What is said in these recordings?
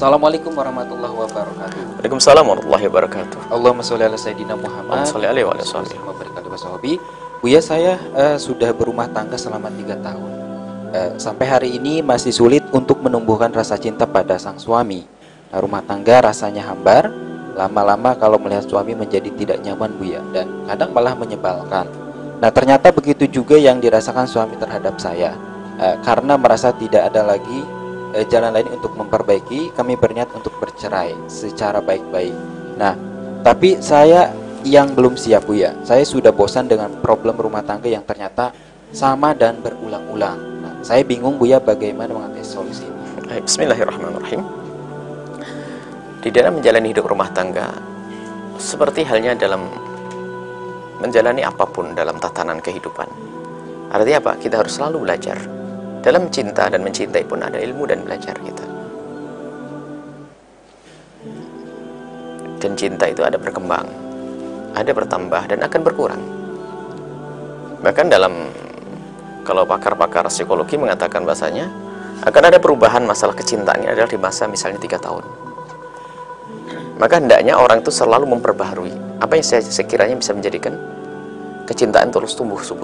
Assalamualaikum warahmatullahi wabarakatuh. Waalaikumsalam warahmatullahi wabarakatuh. Allahumma sholli ala sayyidina Muhammad. Allahumma sholli alaihi wa sallam. Buya, saya sudah berumah tangga selama 3 tahun. Sampai hari ini masih sulit untuk menumbuhkan rasa cinta pada sang suami. Rumah tangga rasanya hambar. Lama-lama kalau melihat suami menjadi tidak nyaman, Buya, dan kadang malah menyebalkan. Nah, ternyata begitu juga yang dirasakan suami terhadap saya. Karena merasa tidak ada lagi jalan lain untuk memperbaiki, kami berniat untuk bercerai secara baik-baik. Nah, tapi saya yang belum siap, Buya. Saya sudah bosan dengan problem rumah tangga yang ternyata sama dan berulang-ulang. Nah, saya bingung, Buya, bagaimana mengatasi solusi ini. Bismillahirrahmanirrahim. Di dalam menjalani hidup rumah tangga, seperti halnya dalam menjalani apapun dalam tatanan kehidupan, artinya apa? Kita harus selalu belajar. Dalam cinta dan mencintai pun ada ilmu dan belajar kita. Dan cinta itu ada berkembang, ada bertambah, dan akan berkurang. Bahkan kalau pakar-pakar psikologi mengatakan bahasanya akan ada perubahan masalah kecintaan ini adalah di masa misalnya 3 tahun. Maka hendaknya orang itu selalu memperbaharui apa yang sekiranya bisa menjadikan kecintaan terus tumbuh subur.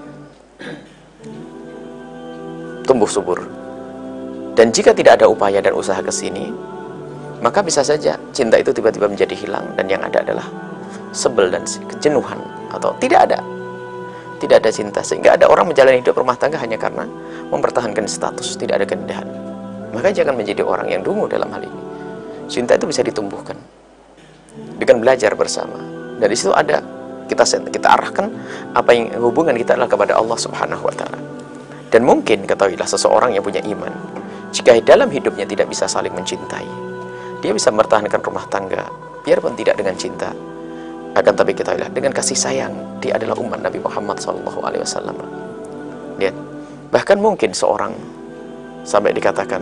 Dan jika tidak ada upaya dan usaha ke sini, maka bisa saja cinta itu tiba-tiba menjadi hilang, dan yang ada adalah sebel dan kejenuhan, atau tidak ada cinta, sehingga ada orang menjalani hidup rumah tangga hanya karena mempertahankan status, tidak ada keindahan. Maka jangan menjadi orang yang dungu dalam hal ini. Cinta itu bisa ditumbuhkan dengan belajar bersama, dan di situ ada kita arahkan apa yang hubungan kita adalah kepada Allah Subhanahu wa Ta'ala. Dan mungkin ketahuilah, seseorang yang punya iman, jika dalam hidupnya tidak bisa saling mencintai, dia bisa mempertahankan rumah tangga biarpun tidak dengan cinta, akan tapi ketahuilah dengan kasih sayang. Dia adalah umat Nabi Muhammad SAW. Lihat, bahkan mungkin seorang sampai dikatakan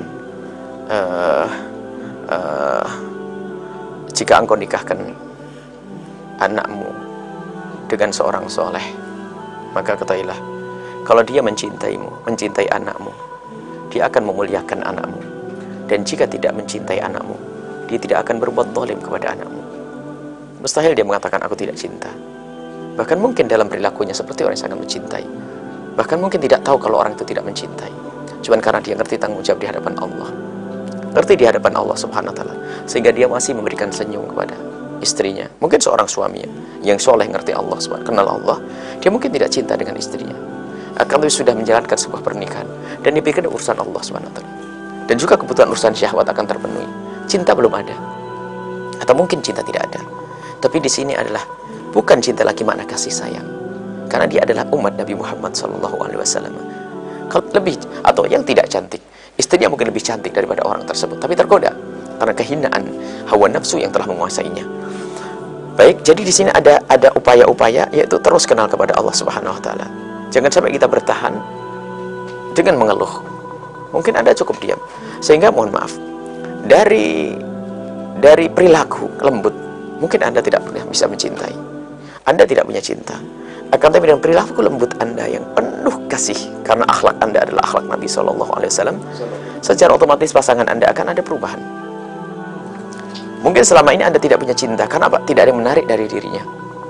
jika engkau nikahkan anakmu dengan seorang soleh, maka ketahuilah, kalau dia mencintaimu, mencintai anakmu, dia akan memuliakan anakmu. Dan jika tidak mencintai anakmu, dia tidak akan berbuat zalim kepada anakmu. Mustahil dia mengatakan aku tidak cinta. Bahkan mungkin dalam perilakunya seperti orang yang sangat mencintai. Bahkan mungkin tidak tahu kalau orang itu tidak mencintai. Cuman karena dia ngerti tanggung jawab di hadapan Allah, ngerti di hadapan Allah Subhanahu wa Ta'ala, sehingga dia masih memberikan senyum kepada istrinya. Mungkin seorang suami yang soleh, ngerti Allah Subhanahu, kenal Allah, dia mungkin tidak cinta dengan istrinya, akan tapi sudah menjalankan sebuah pernikahan dan dipikirkan urusan Allah SWT, dan juga kebutuhan urusan syahwat akan terpenuhi. Cinta belum ada, atau mungkin cinta tidak ada. Tapi di sini adalah bukan cinta lagi makna kasih sayang, karena dia adalah umat Nabi Muhammad SAW. Kalau lebih atau yang tidak cantik, istrinya mungkin lebih cantik daripada orang tersebut, tapi tergoda karena kehinaan hawa nafsu yang telah menguasainya. Baik, jadi di sini ada upaya-upaya, yaitu terus kenal kepada Allah Subhanahu wa Ta'ala. Jangan sampai kita bertahan dengan mengeluh. Mungkin Anda cukup diam, sehingga mohon maaf, dari perilaku lembut, mungkin Anda tidak pernah bisa mencintai. Anda tidak punya cinta. Akan tapi dengan perilaku lembut Anda yang penuh kasih, karena akhlak Anda adalah akhlak Nabi SAW, secara otomatis pasangan Anda akan ada perubahan. Mungkin selama ini Anda tidak punya cinta, karena apa? Tidak ada yang menarik dari dirinya.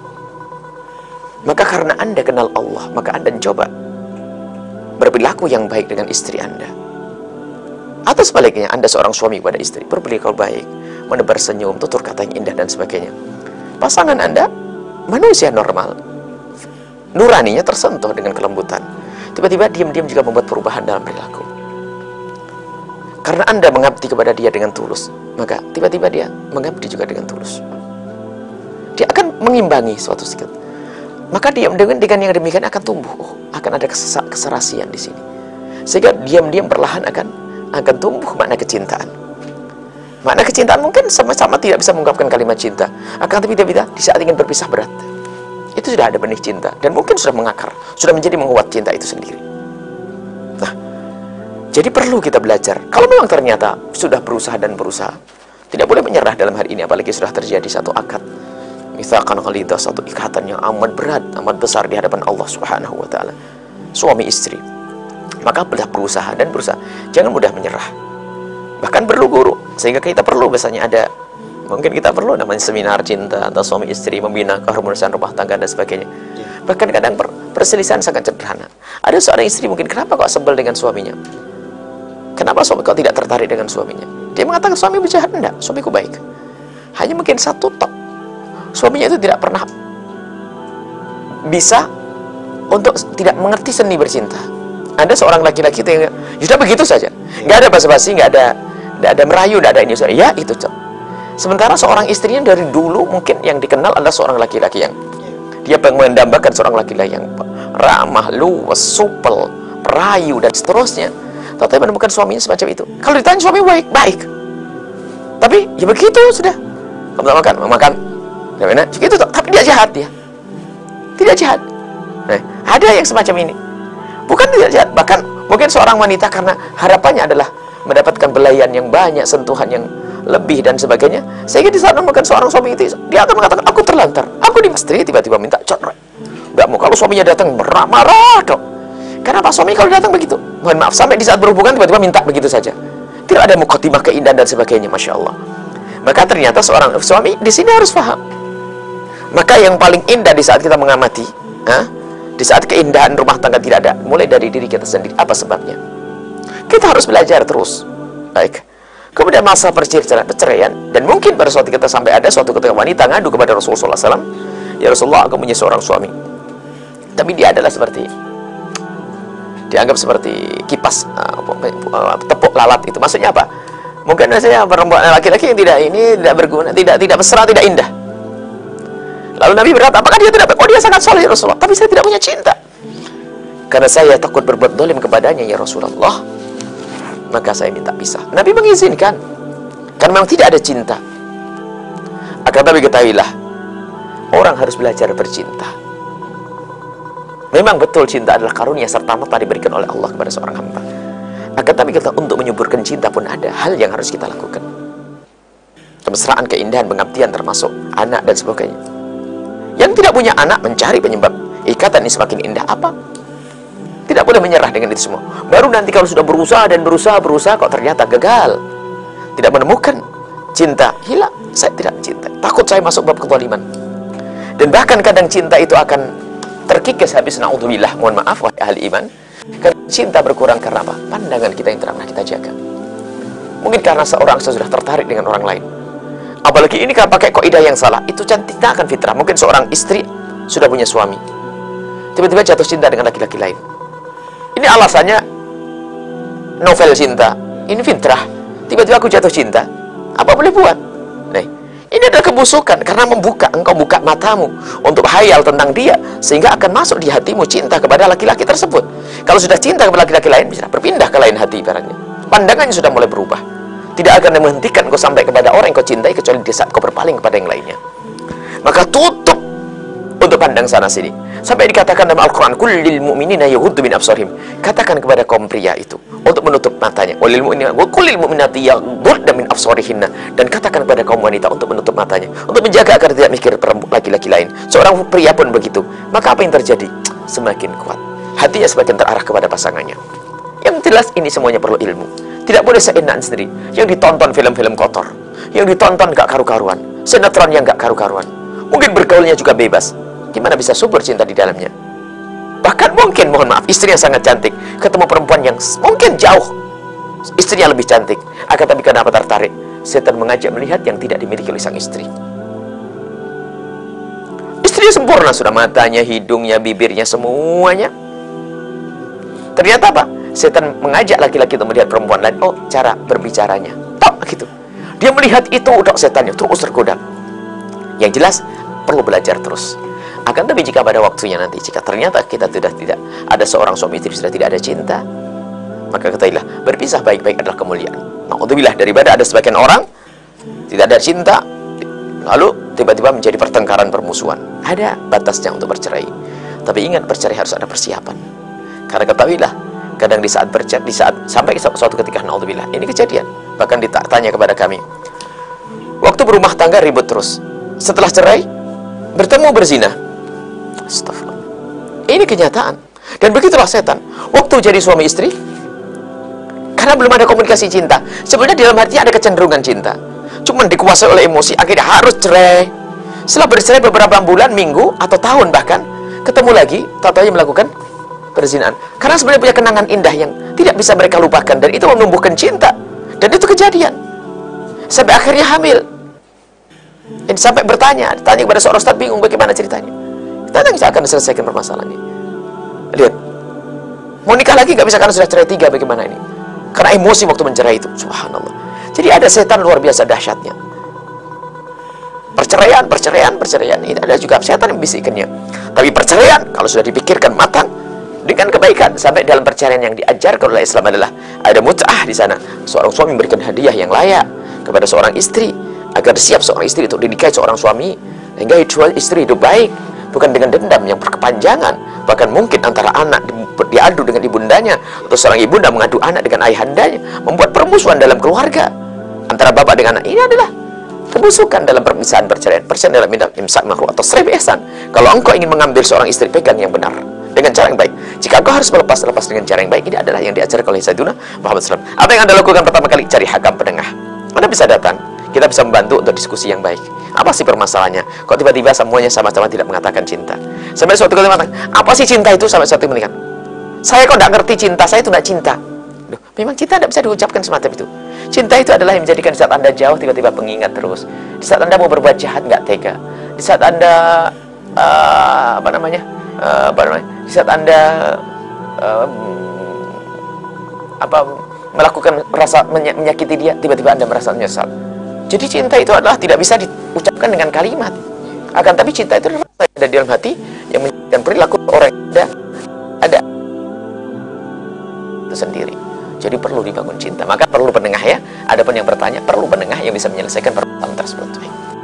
Maka karena Anda kenal Allah, maka Anda coba berperilaku yang baik dengan istri Anda. Atau sebaliknya, Anda seorang suami kepada istri, berperilaku baik, menebar senyum, tutur kata yang indah, dan sebagainya. Pasangan Anda manusia normal, nuraninya tersentuh dengan kelembutan. Tiba-tiba diam-diam juga membuat perubahan dalam perilaku. Karena Anda mengabdi kepada dia dengan tulus, maka tiba-tiba dia mengabdi juga dengan tulus. Dia akan mengimbangi suatu sikap. Maka diam dengan yang demikian akan tumbuh, akan ada keserasian di sini, sehingga diam-diam perlahan akan tumbuh makna kecintaan. Makna kecintaan mungkin sama-sama tidak bisa mengungkapkan kalimat cinta, akan tapi tiba-tiba di saat ingin berpisah berat, itu sudah ada benih cinta, dan mungkin sudah mengakar, sudah menjadi menguat cinta itu sendiri. Nah, jadi perlu kita belajar. Kalau memang ternyata sudah berusaha, tidak boleh menyerah dalam hari ini, apalagi sudah terjadi satu akad mitsaqan ghalidha, satu ikatan yang amat berat, amat besar di hadapan Allah Subhanahu wa Ta'ala, suami istri. Maka berusaha. Jangan mudah menyerah. Bahkan perlu guru, sehingga kita perlu biasanya ada, mungkin kita perlu namanya seminar cinta atau suami istri, membina keharmonisan rumah tangga dan sebagainya. Bahkan kadang perselisihan sangat sederhana. Ada seorang istri mungkin, kenapa kok sebel dengan suaminya? Kenapa suami kok tidak tertarik dengan suaminya? Dia mengatakan suami berjahat. Enggak, suamiku baik. Hanya mungkin satu tok, suaminya itu tidak pernah bisa untuk tidak mengerti seni bercinta. Ada seorang laki-laki yang sudah begitu saja, nggak ada basa-basi, nggak ada merayu, nggak ada ini. Ya itu, cok. Sementara seorang istrinya dari dulu mungkin yang dikenal adalah seorang laki-laki yang dia mendambakan seorang laki-laki yang ramah, luwes, supel, perayu dan seterusnya. Tapi menemukan suaminya semacam itu. Kalau ditanya suami baik, tapi ya begitu sudah. Kamu makan, gimana? Begitu, tapi dia jahat dia. Tidak jahat. Nah, ada yang semacam ini. Bukan tidak jahat, bahkan mungkin seorang wanita karena harapannya adalah mendapatkan belayan yang banyak, sentuhan yang lebih dan sebagainya, sehingga di saat menemukan seorang suami itu, dia akan mengatakan, aku terlantar, aku di istri tiba-tiba minta cerai. Nggak mau, kalau suaminya datang marah dong. Kenapa suami kalau datang begitu? Mohon maaf, sampai di saat berhubungan tiba-tiba minta begitu saja. Tidak ada mukadimah keindahan dan sebagainya, masya Allah. Maka ternyata seorang suami di sini harus paham. Maka yang paling indah di saat kita mengamati, di saat keindahan rumah tangga tidak ada, mulai dari diri kita sendiri. Apa sebabnya? Kita harus belajar terus. Baik. Kemudian masa perceraian, dan mungkin pada suatu kita sampai ada suatu ketika wanita ngadu kepada Rasulullah SAW, ya Rasulullah, aku punya seorang suami, tapi dia adalah seperti, dianggap seperti kipas, tepuk lalat itu. Maksudnya apa? Mungkin saya perempuan laki-laki yang tidak berguna, tidak mesra, tidak indah. Lalu Nabi berkata, apakah dia tidak? Oh, dia sangat soleh ya Rasulullah, tapi saya tidak punya cinta. Karena saya takut berbuat dolim kepadanya ya Rasulullah, maka saya minta pisah. Nabi mengizinkan, karena memang tidak ada cinta. Akan tapi ketahuilah, orang harus belajar bercinta. Memang betul cinta adalah karunia serta-merta diberikan oleh Allah kepada seorang hamba. Akan tapi kita untuk menyuburkan cinta pun ada hal yang harus kita lakukan. Kemesraan, keindahan, pengabdian termasuk anak dan sebagainya. Yang tidak punya anak mencari penyebab ikatan ini semakin indah apa? Tidak boleh menyerah dengan itu semua. Baru nanti kalau sudah berusaha kok ternyata gagal, tidak menemukan cinta, hilang. Saya tidak mencintai, takut saya masuk bab kezaliman. Dan bahkan kadang cinta itu akan terkikis habis, naudzubillah, mohon maaf wahai ahli iman. Karena cinta berkurang karena apa? Pandangan kita yang pernah kita jaga. Mungkin karena seorang sudah tertarik dengan orang lain. Apalagi ini kalau pakai kaidah yang salah, itu tidak akan fitrah. Mungkin seorang istri sudah punya suami, tiba-tiba jatuh cinta dengan laki-laki lain. Ini alasannya novel cinta, ini fitrah. Tiba-tiba aku jatuh cinta, apa boleh buat? Nah, ini adalah kebusukan karena engkau buka matamu untuk hayal tentang dia, sehingga akan masuk di hatimu cinta kepada laki-laki tersebut. Kalau sudah cinta kepada laki-laki lain, bisa berpindah ke lain hati ibaratnya. Pandangannya sudah mulai berubah. Tidak akan menghentikan kau sampai kepada orang yang kau cintai kecuali di saat kau berpaling kepada yang lainnya. Maka tutup untuk pandang sana sini. Sampai dikatakan dalam Al-Quran, kullil mu'minina yaghuddu min absarihim. Katakan kepada kaum pria itu untuk menutup matanya. Walil mu'minina wa kullil mu'minati yaghuddna min absarihinna. Dan katakan kepada kaum wanita untuk menutup matanya, untuk menjaga agar tidak mikir laki-laki lain. Seorang pria pun begitu. Maka apa yang terjadi? Semakin kuat. Hatinya semakin terarah kepada pasangannya. Yang jelas ini semuanya perlu ilmu. Tidak boleh seenak sendiri. Yang ditonton film-film kotor, yang ditonton gak karu-karuan, sinetron yang gak karu-karuan. Mungkin bergaulnya juga bebas. Gimana bisa subur cinta di dalamnya? Bahkan mungkin, mohon maaf, istri yang sangat cantik ketemu perempuan yang mungkin jauh istrinya lebih cantik, akan tapi kenapa tertarik? Setan mengajak melihat yang tidak dimiliki oleh sang istri. Istrinya sempurna sudah, matanya, hidungnya, bibirnya, semuanya. Ternyata apa? Setan mengajak laki-laki untuk melihat perempuan lain. Oh, cara berbicaranya, tok gitu. Dia melihat itu, udah setannya terus tergoda. Yang jelas perlu belajar terus. Akan tapi jika pada waktunya nanti, jika ternyata kita sudah tidak ada seorang suami istri, sudah tidak ada cinta, maka ketahuilah berpisah baik-baik adalah kemuliaan. Naudzubillah, daripada ada sebagian orang tidak ada cinta, lalu tiba-tiba menjadi pertengkaran, permusuhan. Ada batasnya untuk bercerai. Tapi ingat, bercerai harus ada persiapan. Karena ketahuilah, kadang di saat bercerai, sampai suatu ketika, naudzubillah, ini kejadian. Bahkan ditanya kepada kami, waktu berumah tangga ribut terus, setelah cerai bertemu berzina. Astagfirullah. Ini kenyataan. Dan begitulah setan. Waktu jadi suami istri, Karena belum ada komunikasi cinta. Sebenarnya di dalam hatinya ada kecenderungan cinta, cuman dikuasai oleh emosi, akhirnya harus cerai. Setelah bercerai beberapa bulan, minggu, atau tahun bahkan, ketemu lagi, tahu-tahu melakukan perzinahan. Karena sebenarnya punya kenangan indah yang tidak bisa mereka lupakan, dan itu menumbuhkan cinta. Dan itu kejadian. Sampai akhirnya hamil. Dan sampai tanya kepada seorang ustaz, bingung bagaimana ceritanya. Kita nggak akan selesaikan permasalahan ini. Lihat, mau nikah lagi nggak bisa karena sudah cerai 3, bagaimana ini? Karena emosi waktu mencerai itu, subhanallah. Jadi ada setan luar biasa dahsyatnya. Perceraian, ini ada juga setan yang bisikannya. Tapi perceraian, kalau sudah dipikirkan matang, dengan kebaikan, sampai dalam perceraian yang diajarkan oleh Islam adalah ada mut'ah di sana. Seorang suami memberikan hadiah yang layak kepada seorang istri, agar siap seorang istri untuk dinikahi seorang suami, sehingga istri hidup baik, bukan dengan dendam yang berkepanjangan. Bahkan mungkin antara anak diadu dengan ibundanya, atau seorang ibunda mengadu anak dengan ayahandanya, membuat permusuhan dalam keluarga antara bapak dengan anak. Ini adalah kebusukan dalam perpisahan perceraian. Perceraian dalam imsak ma'ruf atau sri bi ihsan. Kalau engkau ingin mengambil seorang istri, pegang yang benar dengan cara yang baik. Jika engkau harus melepas dengan cara yang baik, ini adalah yang diajarkan oleh Sayyidina Muhammad SAW. Apa yang Anda lakukan pertama kali? Cari hakam penengah. Anda bisa datang, kita bisa membantu untuk diskusi yang baik. Apa sih permasalahannya? Kok tiba-tiba semuanya sama-sama tidak mengatakan cinta? Sampai suatu kali mengatakan, apa sih cinta itu? Sampai suatu kali mengatakan, saya kok tidak ngerti cinta, saya itu tidak cinta. Loh, memang cinta tidak bisa diucapkan semacam itu. Cinta itu adalah yang menjadikan di saat Anda jauh, tiba-tiba pengingat terus. Di saat Anda mau berbuat jahat, nggak tega. Di saat Anda di saat Anda melakukan rasa menyakiti dia, tiba-tiba Anda merasa menyesal. Jadi cinta itu adalah tidak bisa diucapkan dengan kalimat. Akan tapi cinta itu adalah rasa yang ada di dalam hati yang menjadikan perilaku orang yang ada itu sendiri. Jadi perlu dibangun cinta. Maka perlu penengah ya. Adapun yang bertanya, perlu penengah yang bisa menyelesaikan permasalahan tersebut.